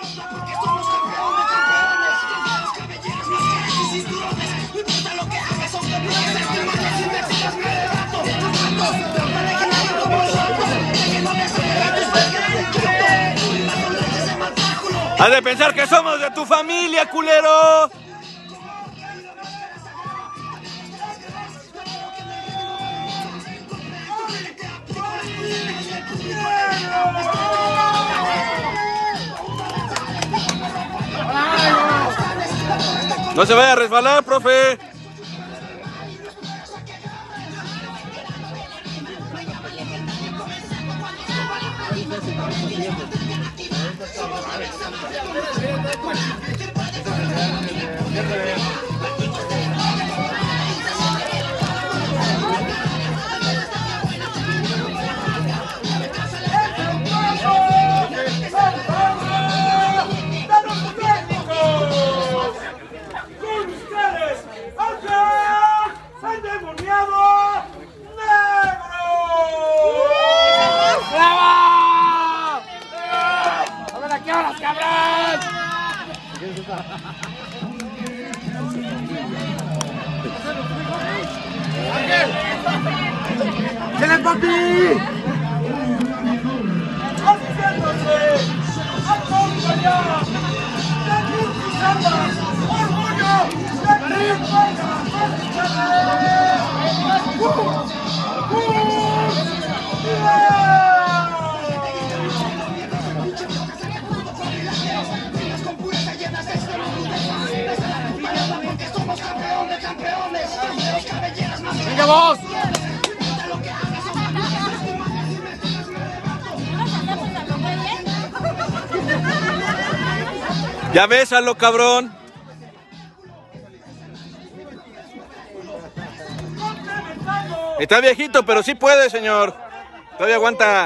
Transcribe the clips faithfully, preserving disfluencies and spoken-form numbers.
Has de pensar que somos de tu familia, culero. No se vaya a resbalar, profe. ¡Chale, papi! ¡Haciéndose! ¡Acompañar! ¡De Curtizanas! ¡Orgullo! ¡De Tripaga! ¡Venga vos! Ya bésalo, cabrón. Está viejito, pero sí puede, señor. Todavía aguanta.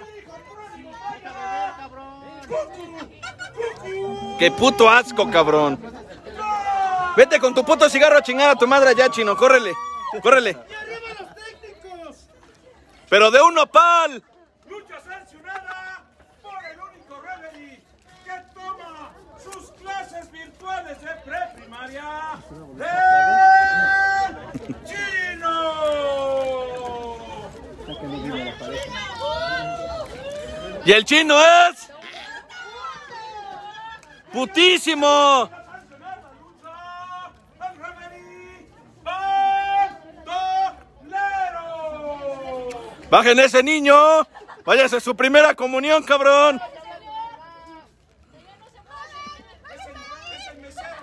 Qué puto asco, cabrón. Vete con tu puto cigarro a chingar a tu madre allá, chino. Córrele, córrele. Pero de un nopal. Lucha sancionada por el único referee que toma sus clases virtuales de preprimaria. ¡El Chino! Y el chino es putísimo. Bajen ese niño. Váyase a su primera comunión, cabrón. Es el mesero,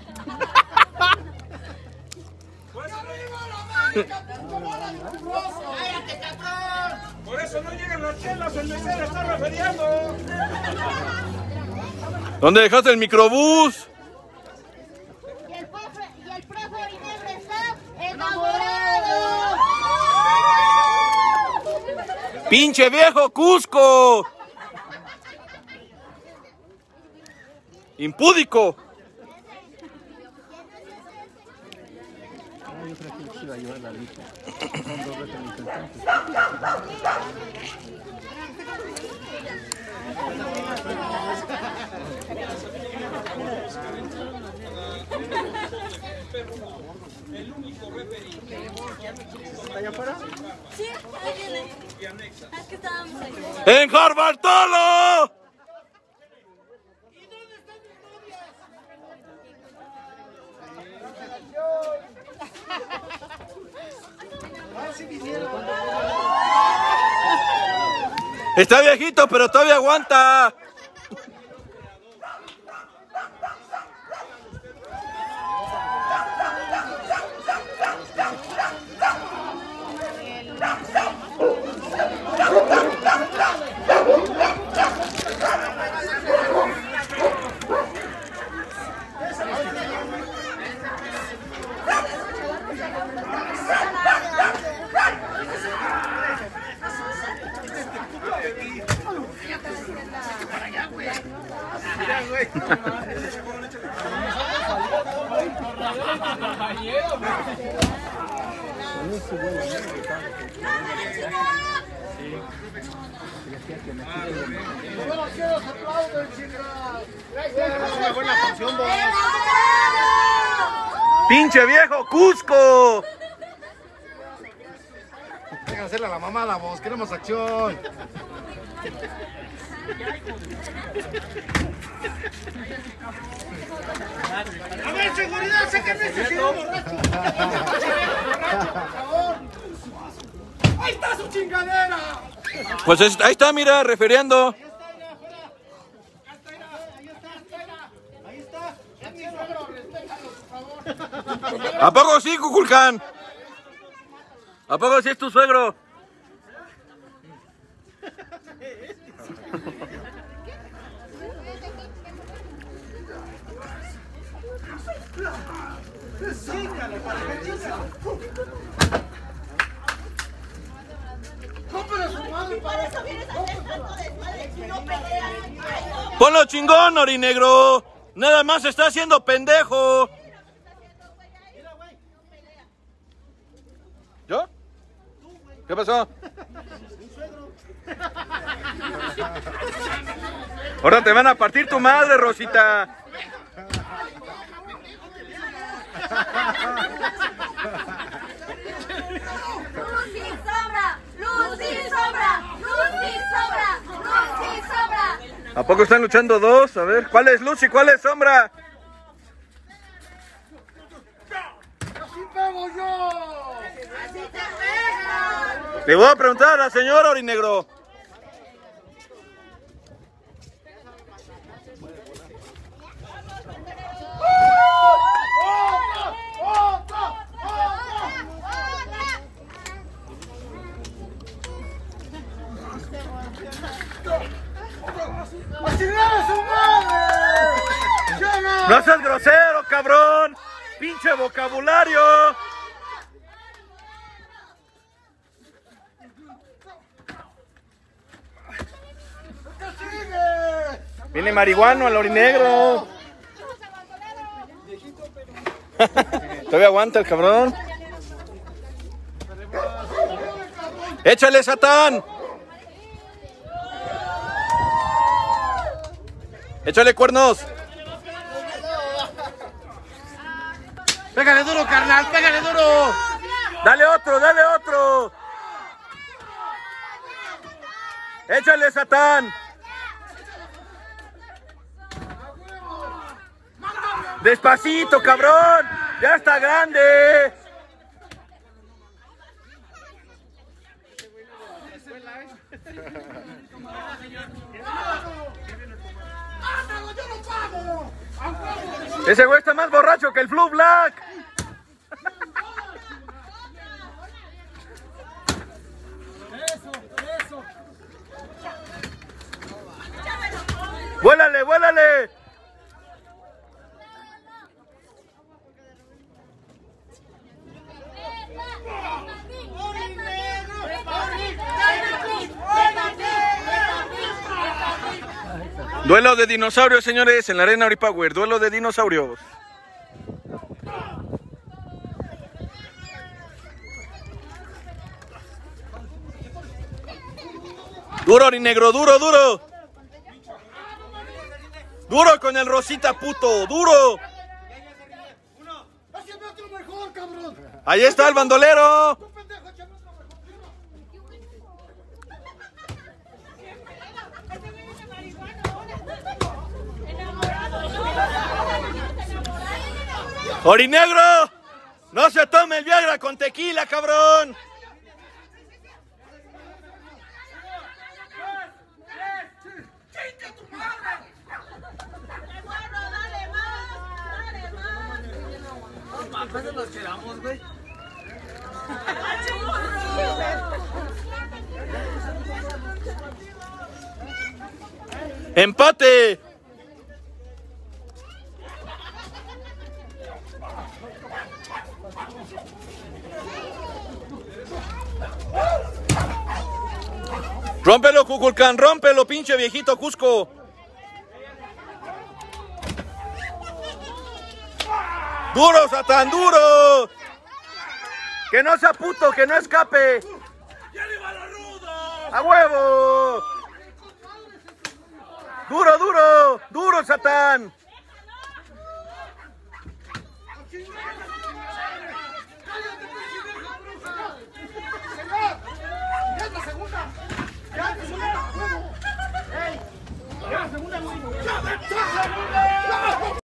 güey. Por eso no llegan las chelas, el mesero está referiendo. ¿Dónde dejaste el microbús? Y el profe, y el profe Inés está enamorado. ¡Pinche viejo Cusco! ¡Impúdico! El único referee. ¿Está allá afuera? Sí, ahí viene. Es que estábamos ahí. ¡En Harvard Tolo! ¿Y dónde están mis novias? Está viejito, pero todavía aguanta. ¡No quiero aplaudir, chicas! una buena función, vos. ¡Pinche viejo Cusco! Deja hacerle a la mamada, vos. Queremos acción. A ver, seguridad, sáquenme ese señor borracho. ¡Ahí está su chingadera! Pues es, ahí está, mira, referiendo. ¿A poco sí, Cuculcán? ¿A poco sí es tu suegro? Ponlo chingón, Orinegro. Nada más está haciendo pendejo. ¿Yo? ¿Qué pasó? Ahora te van a partir tu madre, Rosita. Lucy sobra, Lucy sobra, Lucy sobra, Lucy sobra. ¿A poco están luchando dos? A ver, ¿cuál es Lucy? ¿Cuál es Sombra? ¡Así pego yo! ¡Así te pega! Le voy a preguntar a la señora Orinegro. ¡No seas grosero, cabrón! ¡Pinche vocabulario! Viene marihuano al Orinegro. Todavía aguanta el cabrón. ¡Échale, Satán! ¡Échale cuernos! Pégale duro, carnal, pégale duro. ¡Dale otro, dale otro! ¡Échale, Satán! ¡Despacito, cabrón! ¡Ya está grande! Ese güey está más borracho que el Flu Black. ¡Vuélale, vuélale! Duelo de dinosaurios, señores, en la arena Oripower. Duelo de dinosaurios. Duro, Orinegro, duro, duro. Duro con el Rosita, puto, duro. Ahí está el bandolero. Orinegro, no se tome el Viagra con tequila, cabrón. ¿Cuándo nos quedamos, güey? ¡Empate! ¡Rómpelo, Cuculcán! ¡Rómpelo, pinche viejito Cusco! ¡Duro, Satán, duro! ¡Que no sea puto, que no escape! ¡A huevo! ¡Duro, duro! ¡Duro, Satán! ¡Chingada!